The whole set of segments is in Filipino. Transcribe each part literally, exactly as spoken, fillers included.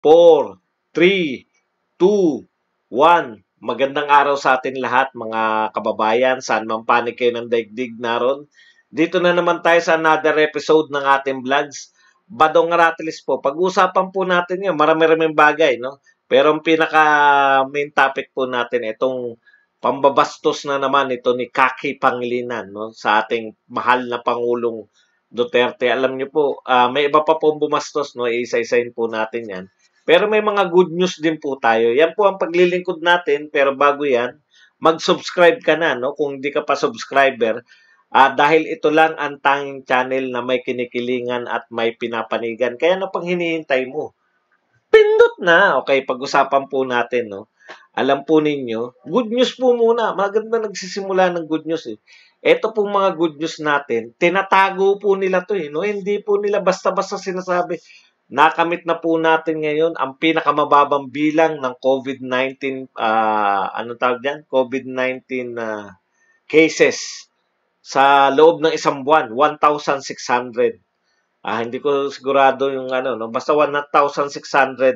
four, three, two, one. Magandang araw sa atin lahat mga kababayan. Saan man panig kayo ng daigdig naroon. Dito na naman tayo sa another episode ng ating vlogs. Badong Ratilis po. Pag-usapan po natin yun. Marami-raming bagay, no? Pero ang pinaka main topic po natin, itong pambabastos na naman ito ni Kaki Pangilinan, no? Sa ating mahal na Pangulong Duterte. Alam niyo po, uh, may iba pa pong bumastos, no? Isa-isahin po natin yan. Pero may mga good news din po tayo. Yan po ang paglilingkod natin. Pero bago yan, mag-subscribe ka na, no? Kung hindi ka pa subscriber. Uh, dahil ito lang ang tanging channel na may kinikilingan at may pinapanigan. Kaya na pang hinihintay mo. Pindot na. Okay, pag-usapan po natin, no? Alam po ninyo, good news po muna. Maganda nagsisimula ng good news, eh. Ito pong mga good news natin, tinatago po nila to, eh, no? Hindi po nila basta-basta sinasabi. Nakamit na po natin ngayon ang pinakamababang bilang ng COVID nineteen, uh, ano tawag dyan? COVID nineteen uh, cases sa loob ng isang buwan, one thousand six hundred. Ah, hindi ko sigurado yung ano, no? Basta one thousand six hundred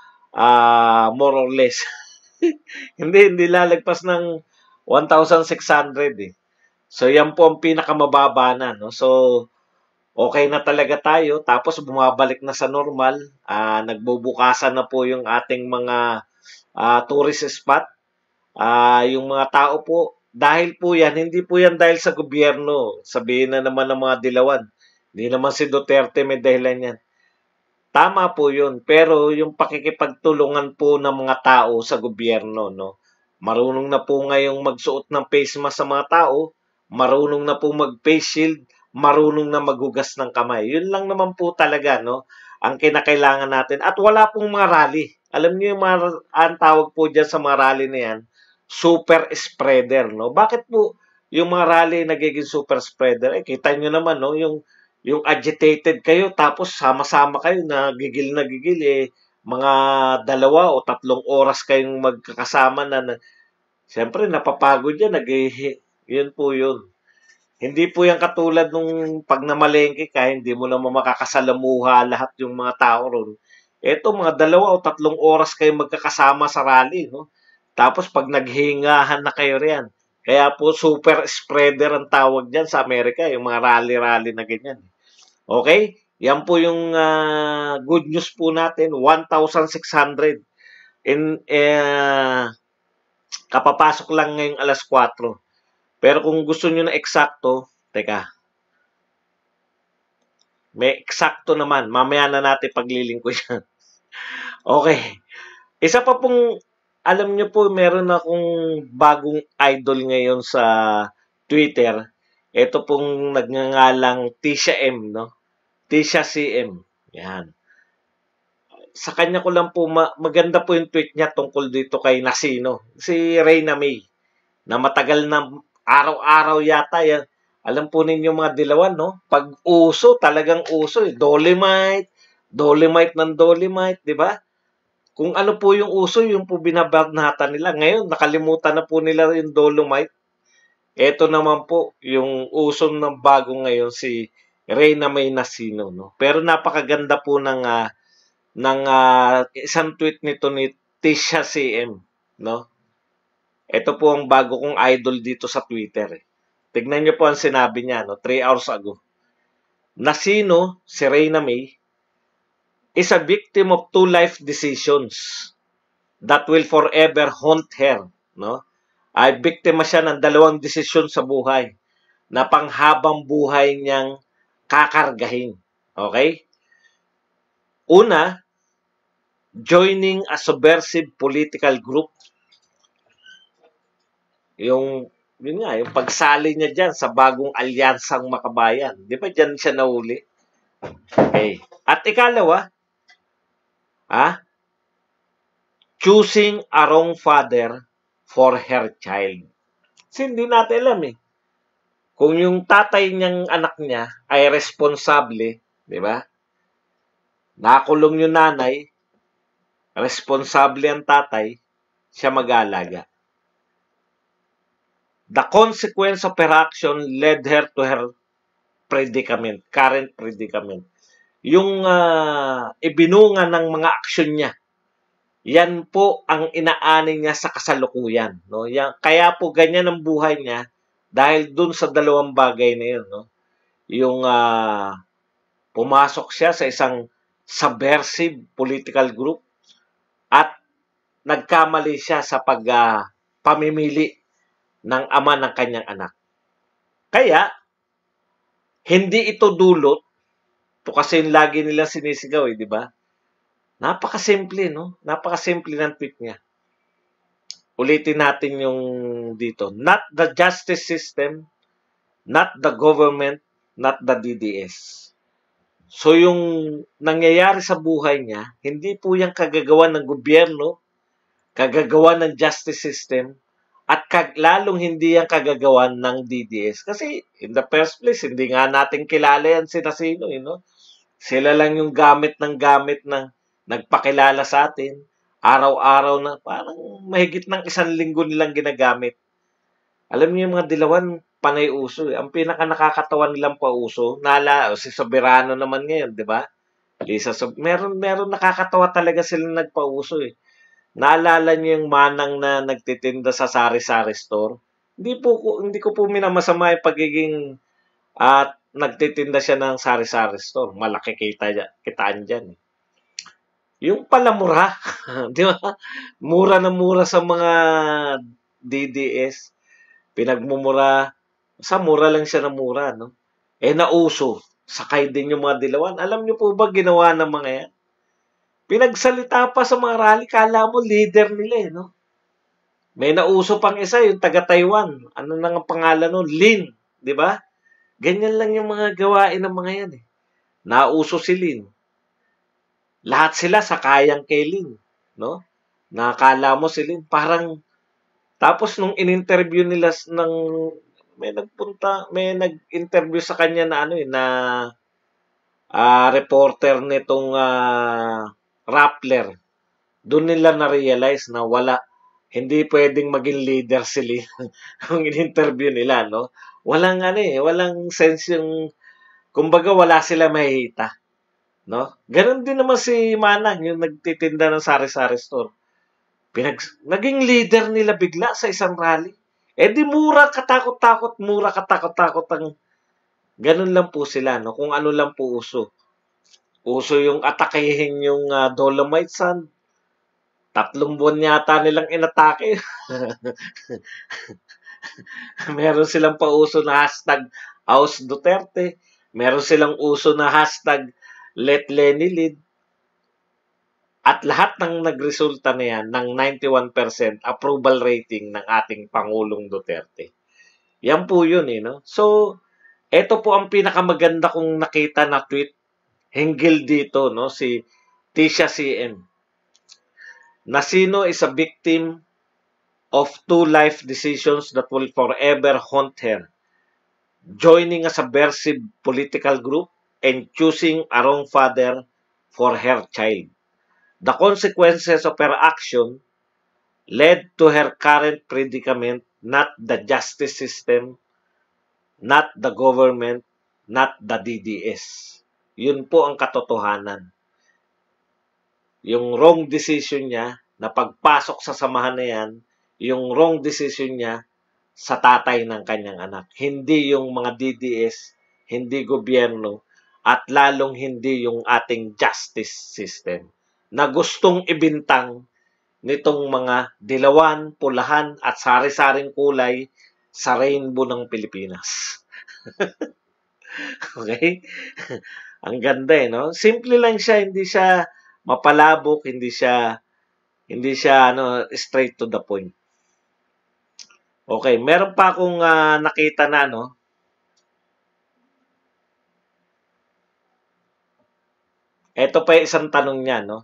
uh, more or less. hindi, hindi lalagpas ng one thousand six hundred, eh. So, yan po ang pinakamababa na, no? So, okay na talaga tayo. Tapos, bumabalik na sa normal. Uh, nagbubukasan na po yung ating mga uh, tourist spot. Uh, yung mga tao po, dahil po yan, hindi po yan dahil sa gobyerno. Sabihin na naman ng mga dilawan. Hindi naman si Duterte may dahilan yan. Tama po yun. Pero yung pakikipagtulungan po ng mga tao sa gobyerno, no? Marunong na po ngayong magsuot ng face mask sa mga tao. Marunong na po mag-face shield, marunong na maghugas ng kamay. Yun lang naman po talaga, no? Ang kinakailangan natin. At wala pong mga rally. Alam niyo yung mga, ang tawag po dyan sa mga rally na yan, super spreader, no? Bakit po yung mga rally nagiging super spreader? Eh, kita nyo naman, no? Yung, yung agitated kayo, tapos sama-sama kayo, nagigil na gigil, eh, mga dalawa o tatlong oras kayong magkakasama na, na siyempre, napapagod yan, nag- yun po yun. Hindi po yan katulad nung pag namalengke ka, hindi mo naman makakasalamuha lahat yung mga tao ron. Ito, mga dalawa o tatlong oras kayo magkakasama sa rally, no? Tapos pag naghingahan na kayo riyan. Kaya po super spreader ang tawag dyan sa Amerika, yung mga rally-rally na ganyan. Okay? Yan po yung uh, good news po natin, one thousand six hundred. In, uh, kapapasok lang ngayong alas kwatro. Pero kung gusto nyo na eksakto, teka, may eksakto naman. Mamaya na natin paglilingkod yan. Okay. Isa pa pong, alam nyo po, meron akong bagong idol ngayon sa Twitter. Ito pong nagngangalang Tisha M, no? Tisha C M. Yan. Sa kanya ko lang po, ma maganda po yung tweet niya tungkol dito kay Nasino. Si Reyna May. Na matagal na araw-araw yata yan. Alam po ninyo mga dilawan, no? Pag uso, talagang uso. Eh. Dolomite, Dolomite ng Dolomite, di ba? Kung ano po yung uso, yung po binabanatan nila. Ngayon, nakalimutan na po nila yung Dolomite. Ito naman po, yung uso ng bago ngayon, si Reyna May Nasino, no? Pero napakaganda po ng, uh, ng uh, isang tweet nito ni Tisha C M, no? Ito po ang bago kong idol dito sa Twitter. Eh. Tignan niyo po ang sinabi niya, no, three hours ago. Nasino, si Reyna May, is a victim of two life decisions that will forever haunt her. No? Ay biktima siya ng dalawang desisyon sa buhay na panghabang buhay niyang kakargahin. Okay? Una, joining a subversive political group. Yung, yun nga, yung pagsali niya dyan sa bagong alyansang makabayan. Di ba dyan siya nahuli? Okay. At ikalawa, ah, choosing a wrong father for her child. Kasi hindi natin alam eh. Kung yung tatay niyang anak niya ay responsable, di ba? Nakulong yung nanay, responsable ang tatay, siya mag-aalaga. The consequence of her action led her to her predicament, current predicament. yung uh, ibinunga ng mga aksyon niya. Yan po ang inaani niya sa kasalukuyan. No? Yan, kaya po ganyan ang buhay niya dahil dun sa dalawang bagay na yun. No? Yung uh, pumasok siya sa isang subversive political group at nagkamali siya sa pag uh, pamimili ng ama ng kanyang anak. Kaya, hindi ito dulot, ito kasi yung lagi nila sinisigaw eh, di ba? Napakasimple, no? Napakasimple ng tweet niya. Ulitin natin yung dito. Not the justice system, not the government, not the D D S. So yung nangyayari sa buhay niya, hindi po yung kagagawa ng gobyerno, kagagawa ng justice system, at kag lalong hindi yung kagagawa ng D D S. Kasi in the first place, hindi nga natin kilala yan sina sino, you know? Sila lang yung gamit ng gamit ng nagpakilala sa atin, araw-araw na, parang mahigit ng isang linggo nilang ginagamit. Alam niyo yung mga dilawan, panay uso. Eh. Ang pinaka nakakatawa nilang pauso, nala, si Soberano naman ngayon, di ba? Lisa, so, meron, meron nakakatawa talaga sila nagpauso eh. Naalala niyo yung manang na nagtitinda sa sari-sari store? Hindi po, hindi ko po minamasama yung pagiging at nagtitinda siya ng sari-sari store. Malaki kita, kitaan dyan eh. Yung pala mura, di ba? Mura na mura sa mga D D S. Pinagmumura, sa mura lang siya na mura, no? Eh, nauso. Sakay din yung mga dilawan. Alam niyo po ba ginawa ng mga yan? Pinagsalita pa sa mga rally, kala mo leader nila eh, no? May nauso pang isa, yung taga-Taiwan. Ano nang ang pangalan nun? Lin, di ba? Ganyan lang yung mga gawain ng mga yan eh. Nauso si Lin. Lahat sila sa kayang kay Lin, no? Nakakala mo si Lin, parang, tapos nung in-interview nila ng, may nagpunta, may nag-interview sa kanya na ano eh, na uh, reporter nitong uh, Rappler, doon nila na-realize na wala, hindi pwedeng maging leader si Lin kung in-interview nila, no? Walang ano eh, walang sense yung, kumbaga wala sila mahihita. No? Ganon din naman si Manang, yung nagtitinda ng sari-sari store. Pinag naging leader nila bigla sa isang rally. Eh di mura katakot-takot, mura katakot-takot ang ganon lang po sila, no? Kung ano lang po uso. Uso yung atakehin yung uh, Dolomite Sand. Tatlong buwan yata nilang inatake. Meron silang pauso na hashtag Aus Duterte. Meron silang uso na hashtag Let Lenny lead. At lahat ng nagresulta na yan ng ninety-one percent approval rating ng ating Pangulong Duterte. Yan po yun eh, no? So, eto po ang pinakamaganda kong nakita na tweet hinggil dito, no? Si Tisha C M. Nasino is a victim of two life decisions that will forever haunt her. Joining a subversive political group and choosing a wrong father for her child. The consequences of her action led to her current predicament, not the justice system, not the government, not the D D S. Yun po ang katotohanan. Yung wrong decision niya, na pagpasok sa samahan na yan, yung wrong decision niya sa tatay ng kanyang anak. Hindi yung mga D D S, hindi gobyerno, at lalong hindi yung ating justice system na gustong ibintang nitong mga dilawan, pulahan at sari-saring kulay sa rainbow ng Pilipinas. Okay? Ang ganda eh, no? Simple lang siya, hindi siya mapalabok, hindi siya hindi siya ano straight to the point. Okay, meron pa akong uh, nakita na no. Ito pa yung isang tanong niya, no?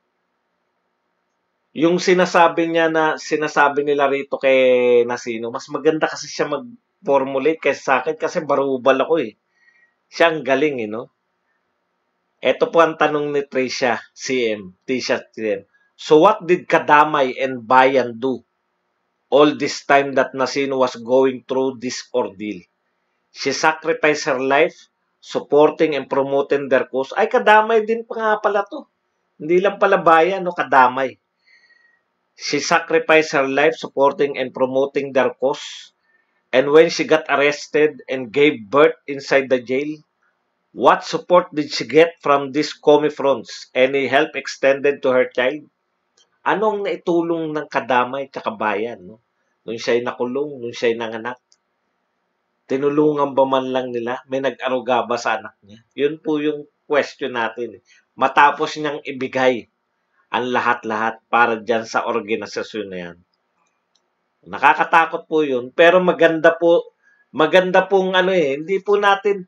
Yung sinasabi niya na, sinasabi nila rito kay Nasino, mas maganda kasi siya mag-formulate kaysa sa akin kasi barubal ako eh. Siya ang galing eh, no? Ito po ang tanong ni Tricia C M, Tisha C M. So what did Kadamay and Bayan do all this time that Nasino was going through this ordeal? She sacrificed her life supporting and promoting their cause. Ay, kadamay din pa nga pala to. Hindi lang pala bayan, no? Kadamay. She sacrificed her life supporting and promoting their cause. And when she got arrested and gave birth inside the jail, what support did she get from these comifrons? Any help extended to her child? Anong naitulong ng kadamay at kabayan, no? Nung siya'y nakulong, nung siya'y nanganak? Tinulungan ba man lang nila? May nag-aruga ba sa anak niya? Yun po yung question natin. Matapos niyang ibigay ang lahat-lahat para dyan sa organisasyon na yan. Nakakatakot po yun. Pero maganda po, maganda pong ano eh, hindi po natin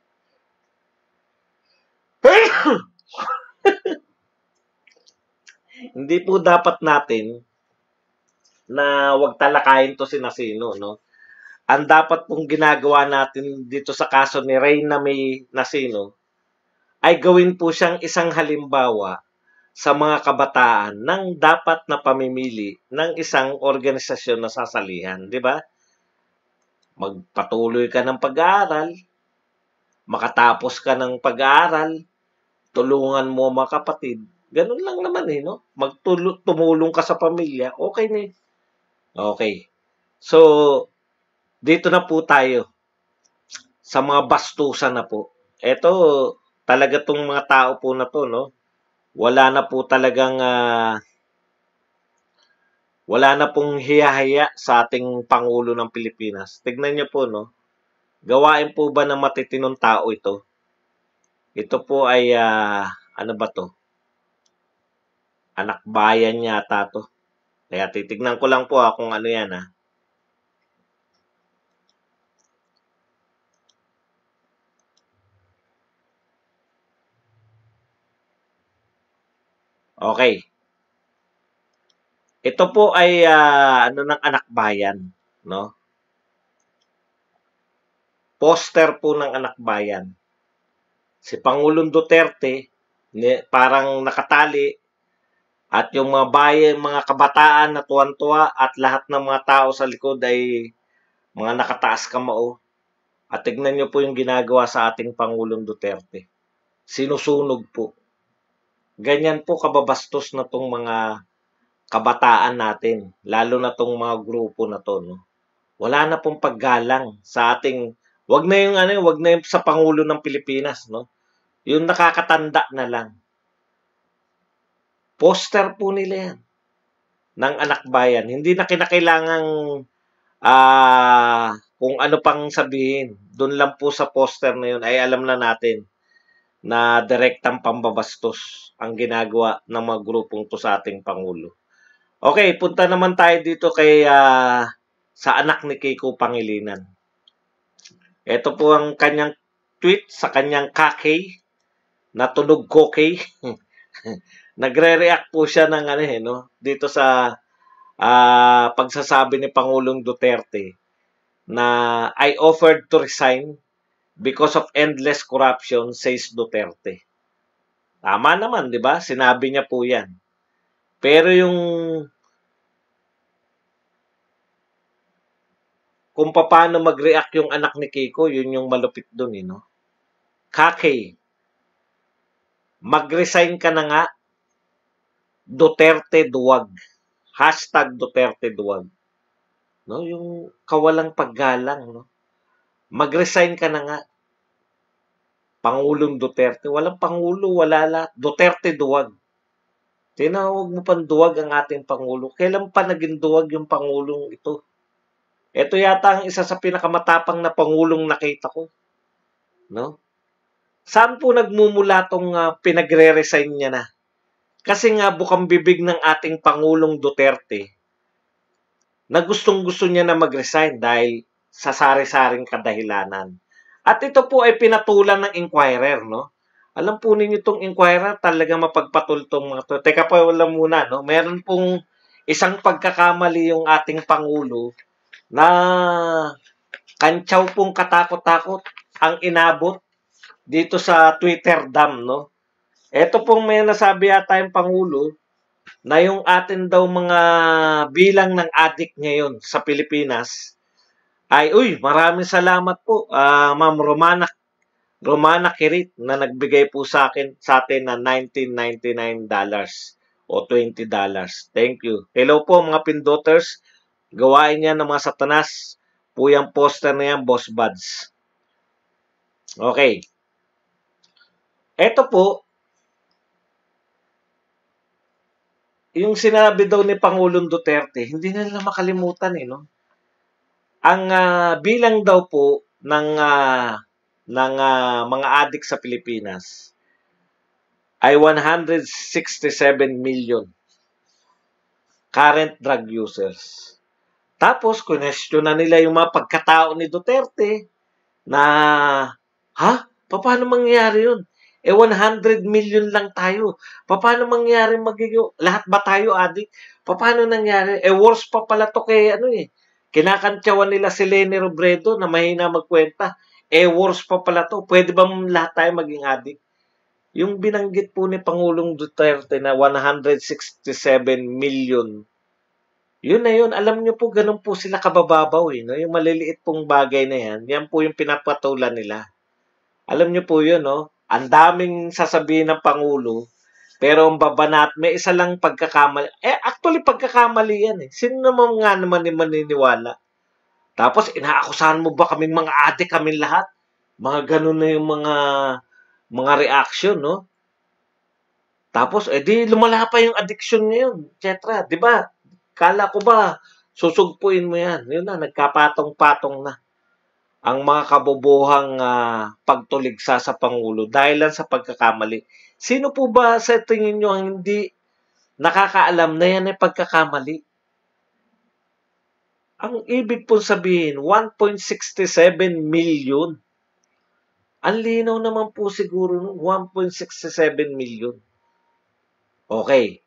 hindi po dapat natin na wag talakayin to si Nasino, no? Ang dapat pong ginagawa natin dito sa kaso ni Reyna May Nasino ay gawin po siyang isang halimbawa sa mga kabataan ng dapat na pamimili ng isang organisasyon na sasalihan, di ba? Magpatuloy ka ng pag-aaral, makatapos ka ng pag-aaral, tulungan mo mga kapatid. Ganun lang naman eh, no? Magtumulong ka sa pamilya, okay na eh. Okay. So, dito na po tayo sa mga bastusan na po. Ito, talaga tong mga tao po na to, no? Wala na po talagang uh, wala na pong hiya-hiya sa ating Pangulo ng Pilipinas. Tignan niyo po, no? Gawain po ba ng matitinong tao ito? Ito po ay, uh, ano ba to? Anak bayan yata to. Kaya titignan ko lang po ha, kung ano yan ha. Okay. Ito po ay uh, ano ng anak bayan, no? Poster po ng anak bayan. Si Pangulong Duterte ni, parang nakatali at yung mga bayan, mga kabataan na tuwan-tuwa at lahat ng mga tao sa likod ay mga nakataas kamao. At tignan niyo po yung ginagawa sa ating Pangulong Duterte. Sinusunog po. Ganyan po kababastos na tong mga kabataan natin, lalo na tong mga grupo na to, no? Wala na pong paggalang sa ating, wag na yung ano, wag na yung sa Pangulo ng Pilipinas, no? Yung nakakatanda na lang. Poster po nila yan ng anak bayan. Hindi na kinakailangang uh, kung ano pang sabihin. Doon lang po sa poster na yun ay alam na natin na direktang pambabastos ang ginagawa ng mga grupong to sa ating Pangulo. Okay, punta naman tayo dito kay uh, sa anak ni Kiko Pangilinan. Ito po ang kanyang tweet sa kanyang kakay na tunog kokay. Nagre-react po siya ng ano eh, no? Dito sa uh, pagsasabi ni Pangulong Duterte na I offered to resign because of endless corruption, says Duterte. Tama naman, di ba? Sinabi niya po yan. Pero yung kung paano mag-react yung anak ni Kiko, yun yung malupit dun, eh, no? Kakay, mag-resign ka na nga, Duterte duwag. Hashtag Duterte duwag. No? Yung kawalang paggalang, no? Mag-resign ka na nga, Pangulong Duterte. Walang Pangulo, wala lahat. Duterte duwag. Tinawag mo pang duwag ang ating Pangulo. Kailan pa naging duwag yung Pangulong ito? Ito yata ang isa sa pinakamatapang na Pangulong nakita ko. No? Saan po nagmumula tong uh, pinagre-resign niya na? Kasi nga bukang bibig ng ating Pangulong Duterte na gustong-gusto niya na mag-resign dahil sa sari-saring kadahilanan. At ito po ay pinatulan ng Inquirer, no? Alam po ninyo itong Inquirer, talaga mapagpatultong mga to. Teka pa, wala muna, no? Meron pong isang pagkakamali yung ating Pangulo na kantsaw pong katakot-takot ang inabot dito sa Twitter dam, no? Ito pong may nasabi yata yung Pangulo na yung atin daw mga bilang ng addict ngayon sa Pilipinas ay, uy, maraming salamat po, uh, Ma'am Romana Romana Kirit na nagbigay po sa akin sa atin na nineteen ninety-nine dollars o twenty dollars. Thank you. Hello po mga pindoters. Gawain niya ng mga satanas. Po yung poster na yan, Boss Buds. Okay. Ito po, yung sinabi daw ni Pangulong Duterte, hindi na nila makalimutan eh, no? Ang uh, bilang daw po ng uh, ng uh, mga adik sa Pilipinas ay one hundred sixty-seven million current drug users. Tapos, kunestyon na nila yung mga pagkatao ni Duterte na, ha? Paano mangyayari yun? Eh, one hundred million lang tayo. Paano mangyayari magiging, lahat ba tayo adik? Paano nangyari? Eh, worse pa pala to kay, ano eh, kinakantyawan nila si Leni Robredo na mahina magkwenta. Eh, worse pa pala to. Pwede ba lahat tayo maging adik? Yung binanggit po ni Pangulong Duterte na one hundred sixty-seven million, yun na yun. Alam nyo po, ganun po sila kabababaw eh. No? Yung maliliit pong bagay na yan, yan po yung pinapatulan nila. Alam nyo po yun, no? Ang daming sasabihin ng Pangulo, pero ang babanat, may isa lang pagkakamali. Eh, actually, pagkakamali yan eh. Sino naman nga naman ni maniniwala? Tapos, inaakusahan mo ba kaming mga adik, kaming lahat? Mga ganun na yung mga mga reaction, no? Tapos, edi, lumala pa yung addiction ngayon, et cetera. Di ba? Kala ko ba, susugpuin mo yan. Yun na, nagkapatong-patong na ang mga kabobohang uh, pagtuligsa sa Pangulo dahil lang sa pagkakamali. Sino po ba sa tingin nyo ang hindi nakakaalam na yan ay pagkakamali? Ang ibig pong sabihin, one point six seven million. Ang linaw naman po siguro nun, one point six seven million. Okay.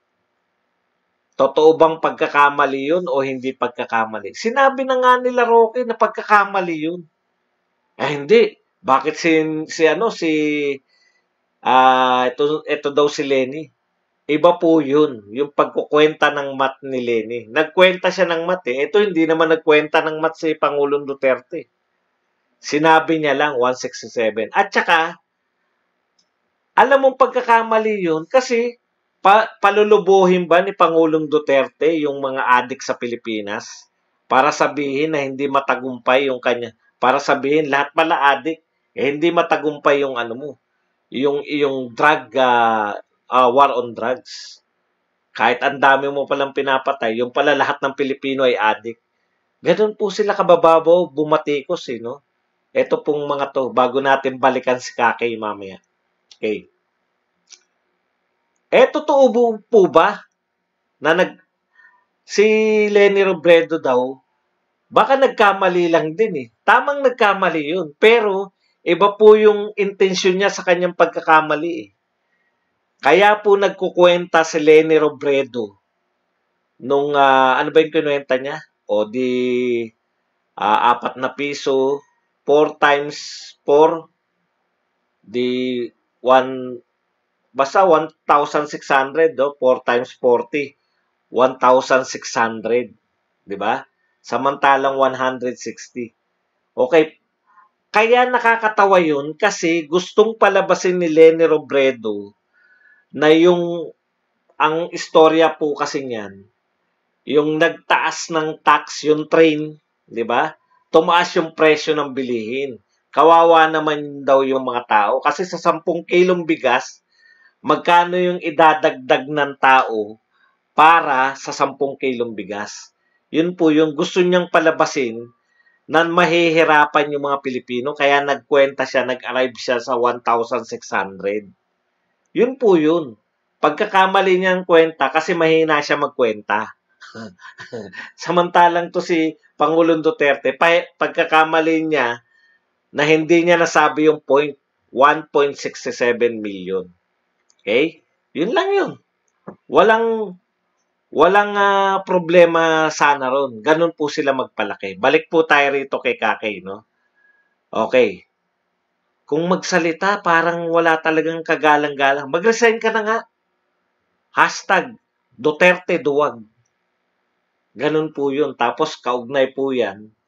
Totoo bang pagkakamali yun o hindi pagkakamali? Sinabi na nga nila Roque na pagkakamali yun. Eh hindi. Bakit si, si ano, si, ah, uh, ito, ito daw si Leni. Iba po yun, yung pagkukwenta ng mat ni Leni. Nagkwenta siya ng mat eh. Ito hindi naman nagkwenta ng mat si Pangulong Duterte. Sinabi niya lang one sixty-seven. At saka, alam mong pagkakamali yun kasi pa, palulubuhin ba ni Pangulong Duterte yung mga adik sa Pilipinas para sabihin na hindi matagumpay yung kanya, para sabihin lahat pala adik, eh hindi matagumpay yung ano mo, yung yung drug uh, uh, war on drugs. Kahit ang dami mo palang pinapatay, yung pala lahat ng Pilipino ay adik. Ganun po sila kabababaw, bumatikos eh, no? Ito pong mga to, bago natin balikan si Kakay mamaya. Okay. Eh, totoo po ba na nag si Leni Robredo daw, baka nagkamali lang din eh. Tamang nagkamali yun. Pero, iba po yung intensyon niya sa kanyang pagkakamali eh. Kaya po nagkukwenta si Leni Robredo nung, uh, ano ba yung kinuwenta niya? O di, uh, apat na piso, four times four, di, one, basta one thousand six hundred, do? four times forty. one thousand six hundred. Di ba? Samantalang one hundred sixty. Okay. Kaya nakakatawa yun kasi gustong palabasin ni Leni Robredo na yung ang istorya po kasi niyan, yung nagtaas ng tax, yung train, di ba? Tumaas yung presyo ng bilihin. Kawawa naman daw yung mga tao kasi sa sampung kilong bigas, magkano yung idadagdag ng tao para sa sampung kilong bigas. Yun po yung gusto niyang palabasin na mahihirapan yung mga Pilipino kaya nagkwenta siya, nag-arrive siya sa one thousand six hundred. Yun po yun. Pagkakamali niyang kwenta kasi mahina siya magkwenta. Samantalang to si Pangulong Duterte, pagkakamali niya na hindi niya nasabi yung point, one point six seven million. Okay? Yun lang yun. Walang walang uh, problema sana ron. Ganun po sila magpalaki. Balik po tayo rito kay Kakay, no? Okay. Kung magsalita, parang wala talagang kagalang-galang. Mag-resign ka na nga. Hashtag Duterte Duwag. Ganun po yun. Tapos kaugnay po yan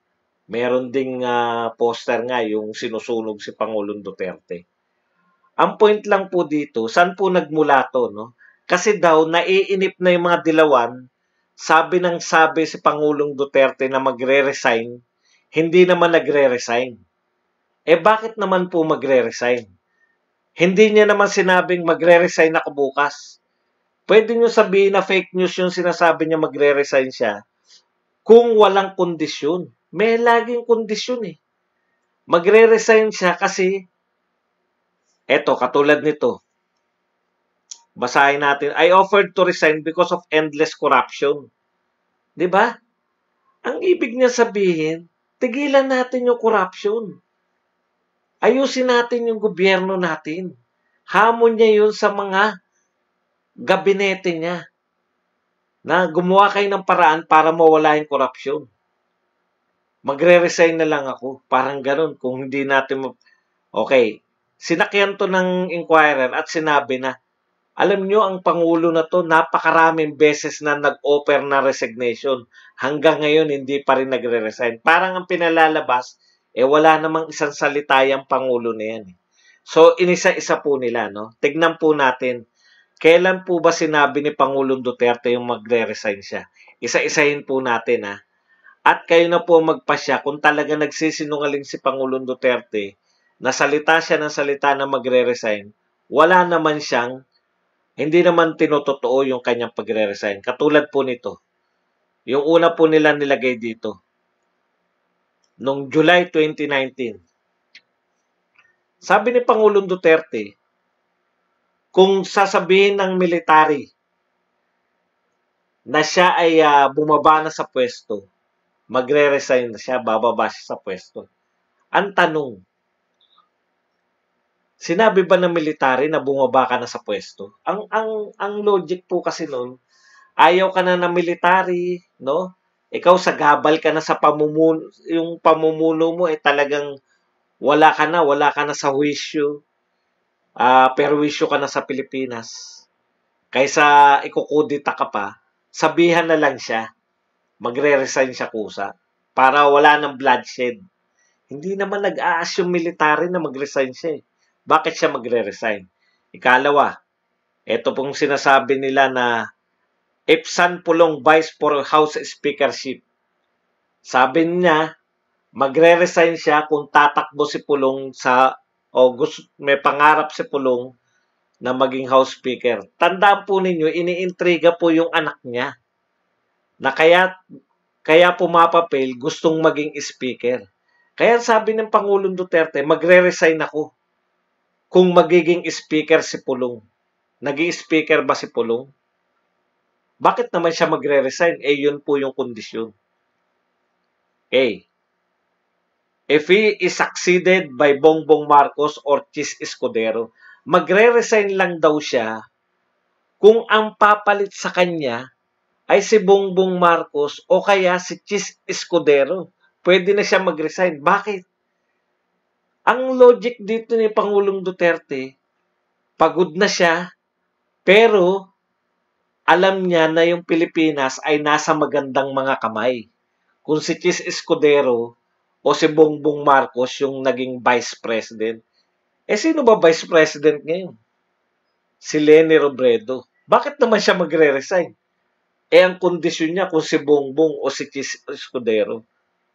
Meron ding ah, poster nga yung sinusunog si Pangulong Duterte. Ang point lang po dito, saan po nagmula to, no? Kasi daw, naiinip na yung mga dilawan, sabi ng sabi si Pangulong Duterte na magre-resign, hindi naman nagre-resign. Eh bakit naman po magre-resign? Hindi niya naman sinabing magre-resign ako bukas. Pwede niyo sabihin na fake news yung sinasabi niya magre-resign siya kung walang kondisyon. May laging kondisyon eh. Magre-resign siya kasi, eto, katulad nito, basahin natin, I offered to resign because of endless corruption. Di ba? Ang ibig niya sabihin, tigilan natin yung corruption. Ayusin natin yung gobyerno natin. Hamon niya yun sa mga gabinete niya na gumawa kayo ng paraan para mawala yung korupsyon. Magre-resign na lang ako. Parang ganun. Kung hindi natin... Ma- okay. Sinakyan to ng inquirer at sinabi na, alam nyo, ang Pangulo na to, napakaraming beses na nag-offer na resignation. Hanggang ngayon, hindi pa rin nagre-resign. Parang ang pinalalabas, eh wala namang isang salita yung Pangulo na yan. So, inisa-isa po nila, no? Tignan po natin, kailan po ba sinabi ni Pangulong Duterte yung magre-resign siya? Isa-isahin po natin, ha? At kayo na po magpasya kung talaga nagsisinungaling si Pangulong Duterte na salita siya ng salita na magre-resign, wala naman siyang, hindi naman tinototoo yung kanyang pagre-resign. Katulad po nito, yung una po nila nilagay dito, noong July twenty nineteen. Sabi ni Pangulong Duterte, kung sasabihin ng military na siya ay uh, bumaba na sa pwesto, magre-resign na siya, bababa siya sa pwesto. Ang tanong, sinabi ba ng military na bumaba ka na sa pwesto? Ang ang ang logic po kasi noon, ayaw ka na ng military, no? Ikaw sa gabal ka na sa pamumuno, yung pamumuno mo ay eh, talagang wala ka na, wala ka na sa wisyo. Uh, perwisyo ka na sa Pilipinas. Kaysa ikukudita ka pa, sabihan na lang siya. Magre-resign siya kusa para wala ng bloodshed. Hindi naman nag-aas yung military na mag-resign siya. Eh. Bakit siya magre-resign? Ikalawa, ito pong sinasabi nila na Ipsan Pulong Vice for House Speakership. Sabi niya, magre-resign siya kung tatakbo si Pulong sa o gusto, may pangarap si Pulong na maging House Speaker. Tandaan po ninyo, iniintriga po yung anak niya na kaya, kaya pumapapil gustong maging speaker. Kaya sabi ng Pangulong Duterte, magre-resign ako kung magiging speaker si Pulong. Nag-i-speaker ba si Pulong? Bakit naman siya magre-resign? Eh, yun po yung kondisyon. A. If he is succeeded by Bongbong Marcos or Chis Escudero, magre-resign lang daw siya kung ang papalit sa kanya ay si Bongbong Marcos o kaya si Chis Escudero. Pwede na siya mag-resign. Bakit? Ang logic dito ni Pangulong Duterte, pagod na siya, pero alam niya na yung Pilipinas ay nasa magandang mga kamay. Kung si Chis Escudero o si Bongbong Marcos yung naging Vice President, eh sino ba Vice President ngayon? Si Leni Robredo. Bakit naman siya magre-resign? Eh ang kondisyon niya kung si Bongbong o si Chis Escudero.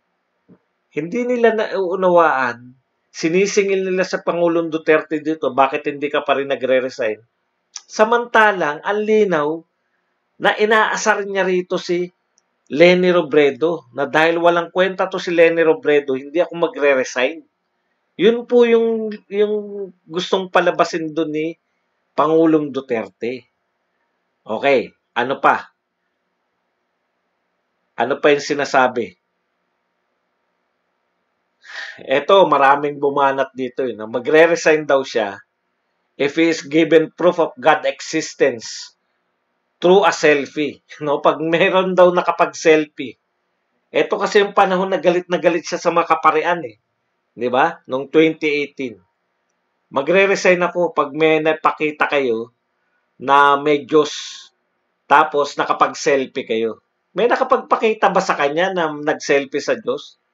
Hindi nila nauunawaan, sinisingil nila sa Pangulong Duterte dito, bakit hindi ka pa rin nagre-resign? Samantalang, ang linaw na inaasar niya rito si Leni Robredo, na dahil walang kwenta to si Leni Robredo, hindi ako magre-resign. Yun po yung, yung gustong palabasin doon ni Pangulong Duterte. Okay, ano pa? Ano pa yung sinasabi? Eto, maraming bumanat dito. Eh, na magre-resign daw siya if he is given proof of God existence through a selfie. No? Pag meron daw nakapag-selfie. Ito kasi yung panahon na galit na galit siya sa mga kaparian eh. Di ba? Noong twenty eighteen. Magre-resign ako pag may napakita kayo na may Diyos tapos nakapag-selfie kayo. May nakapagpakita ba sa kanya na nag-selfie sa Diyos?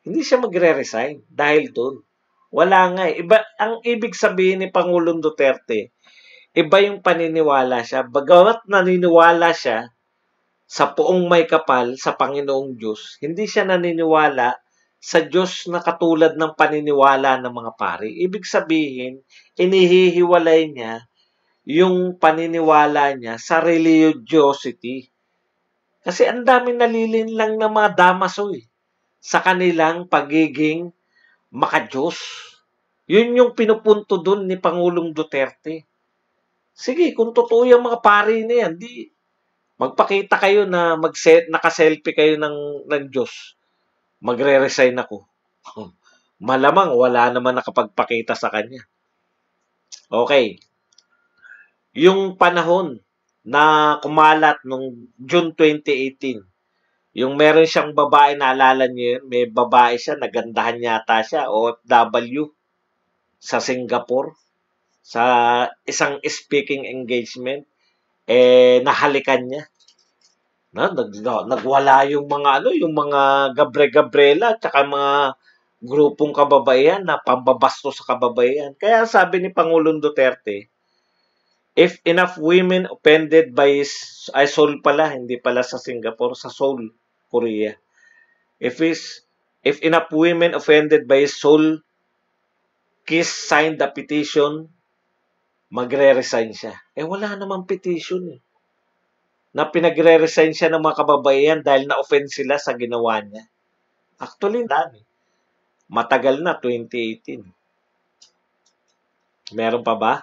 Hindi siya magre-resign dahil doon. Wala nga eh. Iba, ang ibig sabihin ni Pangulong Duterte, iba yung paniniwala siya. Bagamat naniniwala siya sa poong may kapal sa Panginoong Diyos, hindi siya naniniwala sa Diyos na katulad ng paniniwala ng mga pari. Ibig sabihin, inihihiwalay niya yung paniniwala niya sa religiosity. Kasi ang daming nalilinlang ng mga damaso eh, sa kanilang pagiging makadiyos. Yun yung pinupunto dun ni Pangulong Duterte. Sige, kung totoo yung mga pari na yan, di magpakita kayo na mag-set, naka-selfie kayo ng, ng Diyos. Magre-resign ako. Malamang wala naman nakapagpakita sa kanya. Okay. Yung panahon na kumalat nung June twenty eighteen, yung meron siyang babae, naalala niyo yun, may babae siya, nagandahan yata siya, O F W, sa Singapore, sa isang speaking engagement, eh, nahalikan niya. Na, nag, nagwala yung mga, ano, yung mga gabre-gabrela, tsaka mga grupong kababaihan na pambabasto sa kababaihan. Kaya sabi ni Pangulong Duterte, if enough women offended by, ay Seoul pala, hindi pala sa Singapore, sa Seoul, Korea. If is, if enough women offended by Seoul Kiss signed the petition, magre-resign siya. Eh wala namang petition eh. Na pinagre-resign siya ng mga kababaihan dahil na-offend sila sa ginawa niya. Actually, dami. Matagal na, twenty eighteen. Meron pa ba?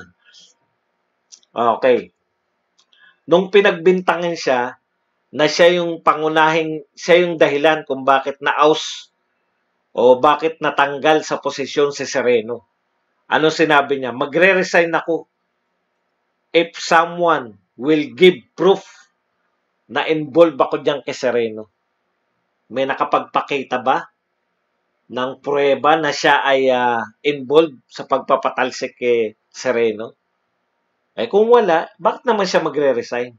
Okay. Nung pinagbintangan siya, na siya yung pangunahing, siya yung dahilan kung bakit na-oust o bakit natanggal sa posisyon si Sereno. Ano sinabi niya? Magre-resign ako if someone will give proof na involved ako diyan kay Sereno. May nakapagpakita ba ng pruweba na siya ay uh, involved sa pagpapatalsik kay Sereno? Eh kung wala, bakit naman siya magre-resign?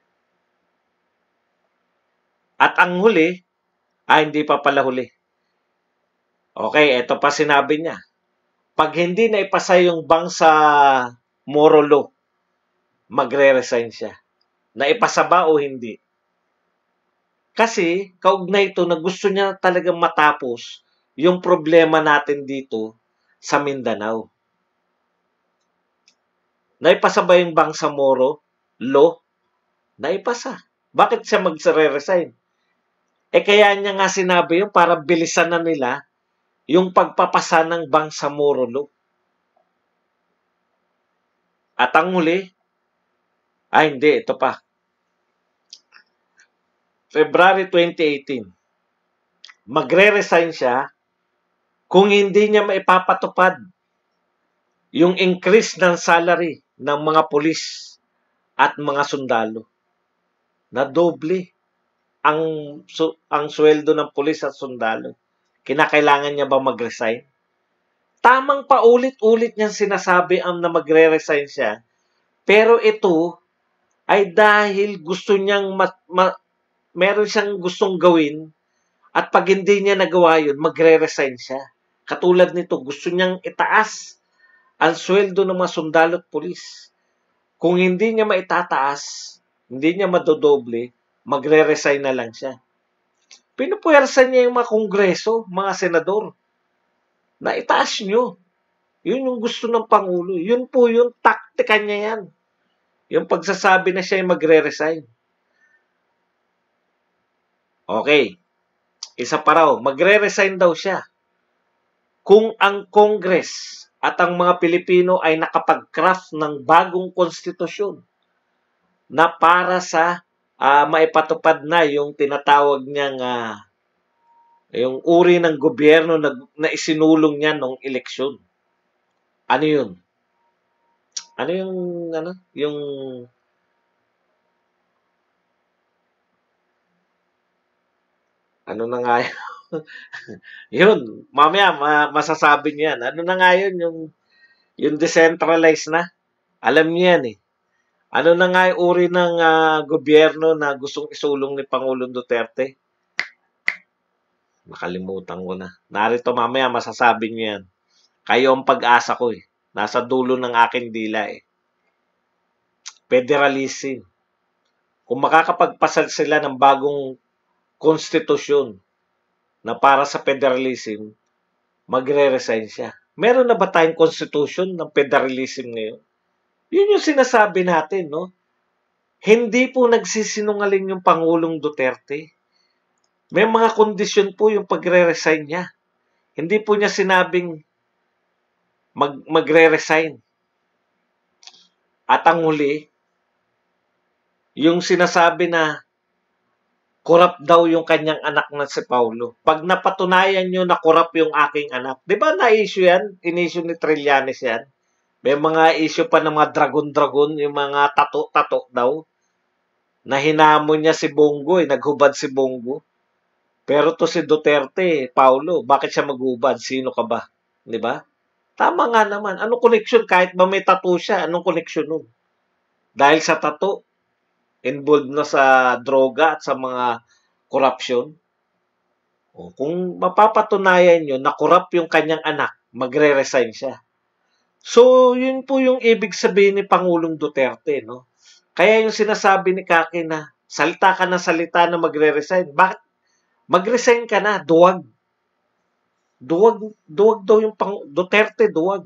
At ang huli, ah hindi pa pala huli. Okay, eto pa sinabi niya. Pag hindi na ipasa yung bangsa Moro Law, magre-resign siya. Naipasa ba o hindi? Kasi, kaugnay ito na gusto niya talagang matapos yung problema natin dito sa Mindanao. Naipasa ba yung bangsa Moro Law? Naipasa. Bakit siya magre-resign? Eh kaya niya nga sinabi yung para bilisan na nila yung pagpapasa ng Bangsamoro Law. At ang huli, ay hindi, ito pa. February twenty eighteen, magre-resign siya kung hindi niya maipapatupad yung increase ng salary ng mga pulis at mga sundalo. Na doble ang, su, ang sweldo ng pulis at sundalo. Kinakailangan niya ba mag-resign? Tamang paulit-ulit niyang sinasabi ang na magre-resign siya. Pero ito ay dahil gusto niyang mat, ma, meron siyang gustong gawin at pag hindi niya nagawa yun, magre-resign siya. Katulad nito, gusto niyang itaas ang sweldo ng mga sundalo at pulis. Kung hindi niya maitataas, hindi niya madodoble, magre-resign na lang siya. Pinupuwersa niya yung mga kongreso, mga senador, na itaas nyo. Yun yung gusto ng Pangulo. Yun po yung taktika niya yan. Yung pagsasabi na siya yung magre-resign. Okay. Isa pa raw, magre-resign daw siya kung ang Congress at ang mga Pilipino ay nakapag-craft ng bagong konstitusyon na para sa uh, maipatupad na yung tinatawag niyang uh, yung uri ng gobyerno na, na isinulong niya nung eleksyon. Ano yun? Ano yung, ano? Yung, ano na nga yun? Yun, mamaya ma, masasabi niyo yan. Ano na nga yun? Yung, yung decentralized na? Alam niyo yan eh. Ano na nga yung uri ng uh, gobyerno na gustong isulong ni Pangulong Duterte? Nakalimutan ko na. Narito mamaya masasabi niyo yan. Kayo ang pag-asa ko eh. Nasa dulo ng aking dila eh. Federalism. Kung makakapagpasal sila ng bagong konstitusyon na para sa federalism, magre-resign siya. Meron na ba tayong constitution ng federalism ngayon? Yun yung sinasabi natin, no? Hindi po nagsisinungaling yung Pangulong Duterte. May mga kondisyon po yung pagre-resign niya. Hindi po niya sinabing mag magre-resign. At ang huli, yung sinasabi na corrupt daw yung kanyang anak na si Paulo. Pag napatunayan nyo na corrupt yung aking anak, di ba na-issue yan? In-issue ni Trillanes yan. May mga issue pa ng mga dragon-dragon, yung mga tato-tato daw, na hinamon niya si Bongo, eh, naghubad si Bongo. Pero to si Duterte, Paulo, bakit siya maghubad? Sino ka ba? Di ba? Tama nga naman. Anong connection? Kahit ba may tattoo siya, anong connection nun? Dahil sa tattoo, involved na sa droga at sa mga corruption. O, kung mapapatunayan nyo na corrupt yung kanyang anak, magre-resign siya. So, yun po yung ibig sabihin ni Pangulong Duterte, no? Kaya yung sinasabi ni Kaki na, salita ka na salita na magre-resign. Bakit? Mag-resign ka na, duwag. Duwag, duwag daw yung pang Duterte, duwag.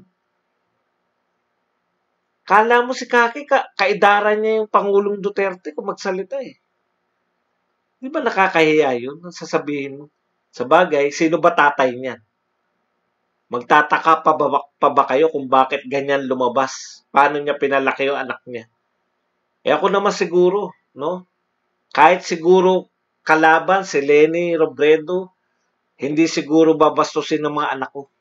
Kala mo si Kaki, ka, kaidaran niya yung Pangulong Duterte kung magsalita eh. Di ba nakakahiya yun? Sasabihin mo. Sa bagay, sino ba tatay niyan? Magtataka pa ba, pa ba kayo kung bakit ganyan lumabas? Paano niya pinalaki yung anak niya? Eh ako naman siguro, no? Kahit siguro kalaban si Leni Robredo, hindi siguro babastusin ng mga anak ko.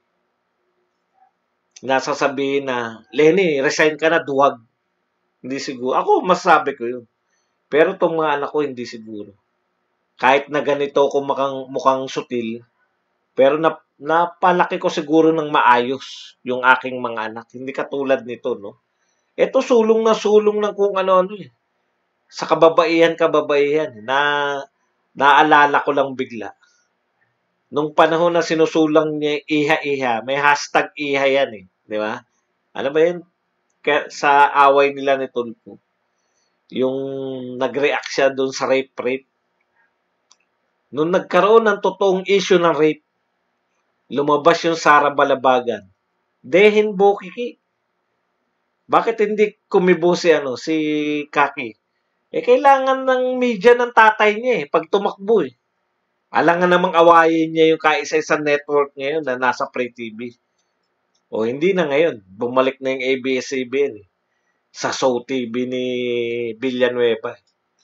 Nasasabihin na, Leni, resign ka na, duwag. Hindi siguro. Ako, masasabi ko yun. Pero itong mga anak ko, hindi siguro. Kahit na ganito ko mukhang, mukhang sutil, pero na, napalaki ko siguro ng maayos yung aking mga anak. Hindi katulad nito, no? Ito, sulong na sulong ng kung ano-ano eh. Sa kababaihan-kababaihan, na naalala ko lang bigla. Nung panahon na sinusulang niya iha-iha, may hashtag iha yan eh. Di ba? Ano ba yun? Sa away nila ni Tulfo. Yung nag-react siya doon sa rape-rape. Nung nagkaroon ng totoong issue ng rape, lumabas yung Sara Balabagan. Dehin Bokiki. Bakit hindi kumibo si, ano, si Kaki? Eh, kailangan ng media ng tatay niya eh, pag tumakbo eh. Alangan namang awayin niya yung kaisa-isang network ngayon na nasa Free T V. O hindi na ngayon. Bumalik na yung A B S C B N eh. Sa Show T V ni Villanueva.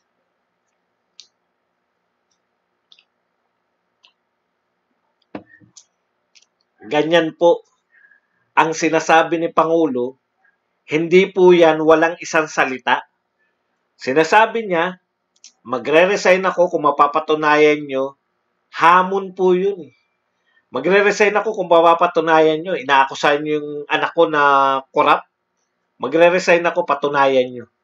Ganyan po ang sinasabi ni Pangulo. Hindi po yan walang isang salita. Sinasabi niya, magre-resign ako kung mapapatunayan nyo. Hamon po yun eh. Magre-resign ako kung mapapatunayan nyo. Inaakusahan nyo yung anak ko na corrupt. Magre-resign ako, patunayan nyo.